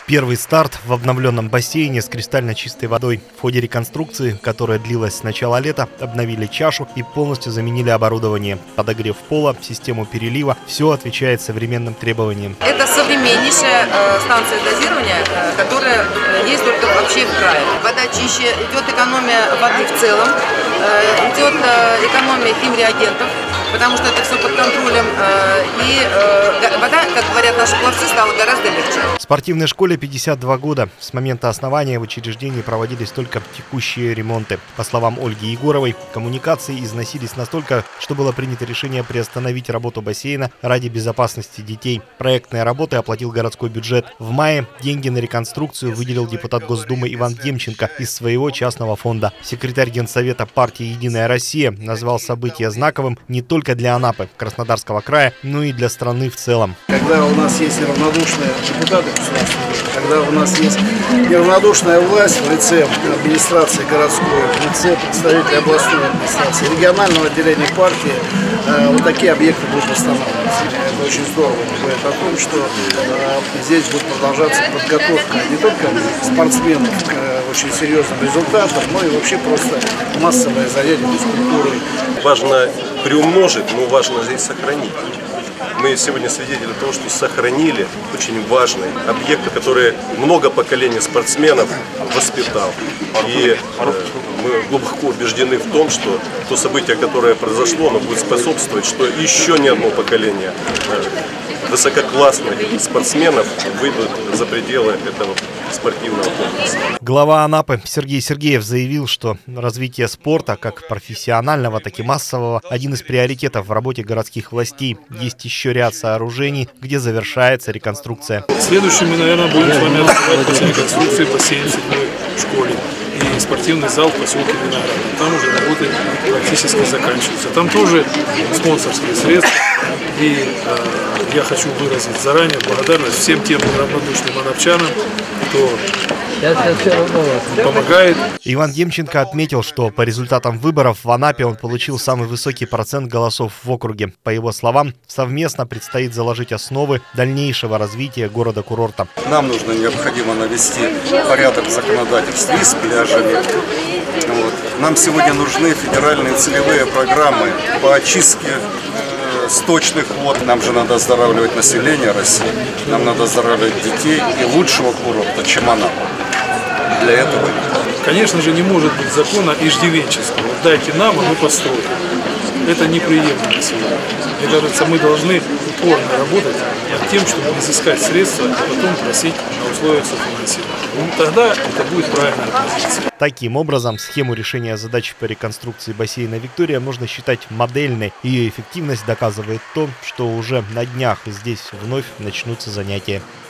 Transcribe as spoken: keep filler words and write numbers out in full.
Первый старт в обновленном бассейне с кристально чистой водой. В ходе реконструкции, которая длилась с начала лета, обновили чашу и полностью заменили оборудование. Подогрев пола, систему перелива – все отвечает современным требованиям. Это современнейшая э, станция дозирования, э, которая есть только вообще в крае. Вода чище, идет экономия воды в целом, э, идет э, экономия химреагентов, потому что это все под контролем. Э, и э, вода, как говорят наши пловцы, стала гораздо легче. В спортивной школе пятьдесят два года. С момента основания в учреждении проводились только текущие ремонты. По словам Ольги Егоровой, коммуникации износились настолько, что было принято решение приостановить работу бассейна ради безопасности детей. Проектные работы оплатил городской бюджет. В мае деньги на реконструкцию выделил депутат Госдумы Иван Демченко из своего частного фонда. Секретарь Генсовета партии «Единая Россия» назвал событие знаковым не только для Анапы, Краснодарского края, но и для страны в целом. Когда у нас есть неравнодушные депутаты государственные, когда у нас есть неравнодушная власть в лице администрации городской, в лице представителей областной администрации, регионального отделения партии, вот такие объекты будут восстанавливаться. Это очень здорово. Говорит о том, что здесь будет продолжаться подготовка не только спортсменов к очень серьезным результатам, но и вообще просто массовое занятие физкультурой. Важно приумножить, но важно здесь сохранить. Мы сегодня свидетели того, что сохранили очень важные объекты, которые много поколений спортсменов воспитал. И э, мы глубоко убеждены в том, что то событие, которое произошло, оно будет способствовать, что еще не одно поколение э, высококлассных спортсменов выйдут за пределы этого спортивного комплекса. Глава Анапы Сергей Сергеев заявил, что развитие спорта, как профессионального, так и массового, один из приоритетов в работе городских властей. Есть еще ряд сооружений, где завершается реконструкция. Следующим мы, наверное, будем с вами открывать после реконструкции бассейн в седьмой школе и спортивный зал в поселке Виноградов. Там уже работы практически заканчиваются. Там тоже спонсорские средства. И э, я хочу выразить заранее благодарность всем тем неравнодушным анапчанам, кто помогает. Иван Демченко отметил, что по результатам выборов в Анапе он получил самый высокий процент голосов в округе. По его словам, совместно предстоит заложить основы дальнейшего развития города-курорта. Нам нужно необходимо навести порядок в законодательстве и с пляжами. Вот. Нам сегодня нужны федеральные целевые программы по очистке сточных вод. Нам же надо оздоравливать население России, нам надо оздоравливать детей, и лучшего курорта, чем Анапа, для этого. Конечно же, не может быть закона иждивенческого. Дайте нам, а мы построим. Это неприемлемо сегодня. Мне кажется, мы должны упорно работать над тем, чтобы изыскать средства, а потом просить на условиях софинансирования. Ну, тогда это будет правильная позиция. Таким образом, схему решения задач по реконструкции бассейна «Виктория» можно считать модельной. Ее эффективность доказывает то, что уже на днях здесь вновь начнутся занятия.